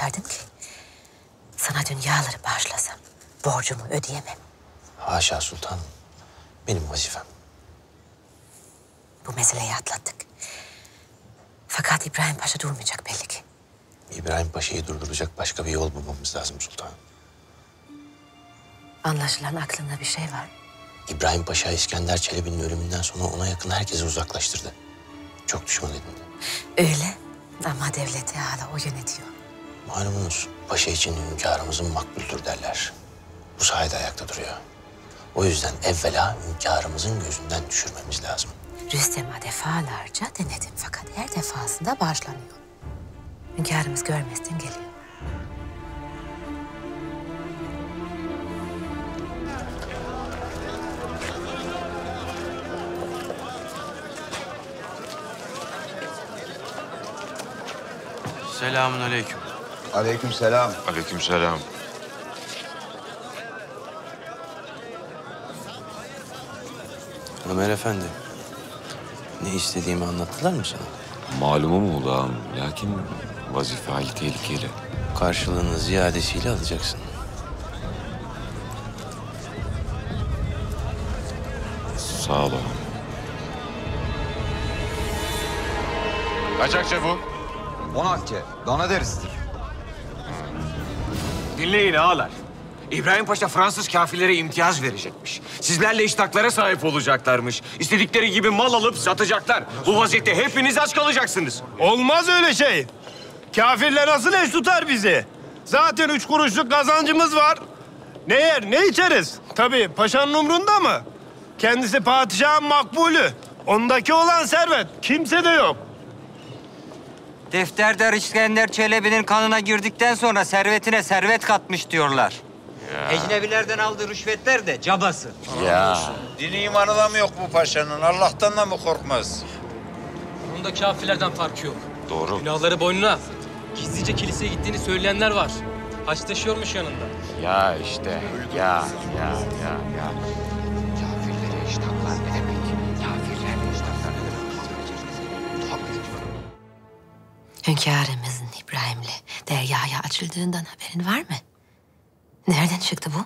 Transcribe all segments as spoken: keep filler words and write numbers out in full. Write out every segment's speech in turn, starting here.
isterdin ki? Sana dünyaları bağışlasam borcumu ödeyemem. Haşa sultanım. Benim vazifem. Bu meseleyi atlattık. Fakat İbrahim Paşa durmayacak belli ki. İbrahim Paşa'yı durduracak başka bir yol bulmamız lazım sultanım. Anlaşılan aklında bir şey var. İbrahim Paşa İskender Çelebi'nin ölümünden sonra ona yakın herkesi uzaklaştırdı. Çok düşman edindi. Öyle ama devleti hala o yönetiyor. Malumunuz paşa için hünkârımızın makbuldür derler. Bu sayede ayakta duruyor. O yüzden evvela hünkârımızın gözünden düşürmemiz lazım. Rüstem'e defalarca denedim fakat her defasında bağışlanıyor. Hünkârımız görmezden geliyor. Selamun aleyküm. Aleykümselam. Aleykümselam. Ömer Efendi, ne istediğimi anlattılar mı sana? Malumum ulan, lakin vazife hali tehlikeli. Karşılığını ziyadesiyle alacaksın. Sağ ol ağam. Kaç akçe bu? On akçe, dana derisidir. Dinleyin ağalar. İbrahim Paşa Fransız kafirlere imtiyaz verecekmiş. Sizlerle iştaklara sahip olacaklarmış. İstedikleri gibi mal alıp satacaklar. Bu vaziyette hepiniz aç kalacaksınız. Olmaz öyle şey. Kafirler nasıl eş tutar bizi? Zaten üç kuruşluk kazancımız var. Ne yer, ne içeriz? Tabii paşanın umrunda mı? Kendisi padişahın makbulü. Ondaki olan servet kimsede yok. Defterdar İskender Çelebi'nin kanına girdikten sonra servetine servet katmış diyorlar. Ecnebilerden aldığı rüşvetler de cabası. Ya. Dini imanı da mı yok bu paşanın? Allah'tan da mı korkmaz? Onun da kafirlerden farkı yok. Doğru. Günahları boynuna. Gizlice kiliseye gittiğini söyleyenler var. Haç taşıyormuş yanında. Ya işte. Ya, ya, ya, ya. Kafirlere iştahlar ne demek? Kafirlere iştahlar ne demek? Tabii. Hünkârımızın İbrahim'le deryaya açıldığından haberin var mı? Nereden çıktı bu?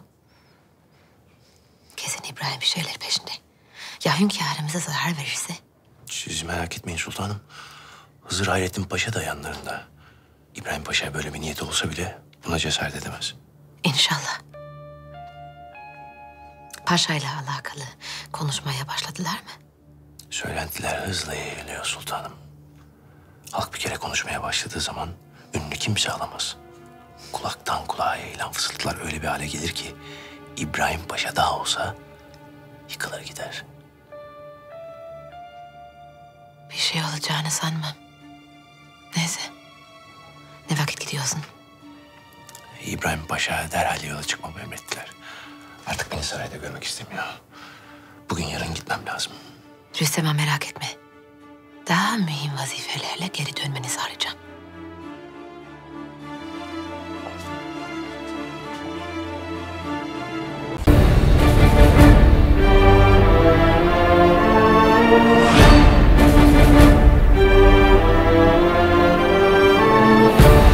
Kesin İbrahim bir şeyler peşinde. Ya hünkârımıza zarar verirse? Siz merak etmeyin sultanım. Hızır Hayrettin Paşa da yanlarında. İbrahim Paşa böyle bir niyeti olsa bile buna cesaret edemez. İnşallah. Paşa'yla alakalı konuşmaya başladılar mı? Söylentiler hızla yayılıyor sultanım. Halk bir kere konuşmaya başladığı zaman önünü kimse alamaz. Kulaktan kulağa yayılan fısıltılar öyle bir hale gelir ki İbrahim Paşa daha olsa yıkılır gider. Bir şey olacağını sanmam. Neyse. Ne vakit gidiyorsun? İbrahim Paşa derhal yola çıkmamı emrettiler. Artık beni sarayda görmek istemiyor. Bugün yarın gitmem lazım. Rüstem'e merak etme. Daha mühim vazifelerle geri dönmeni sağlayacağım.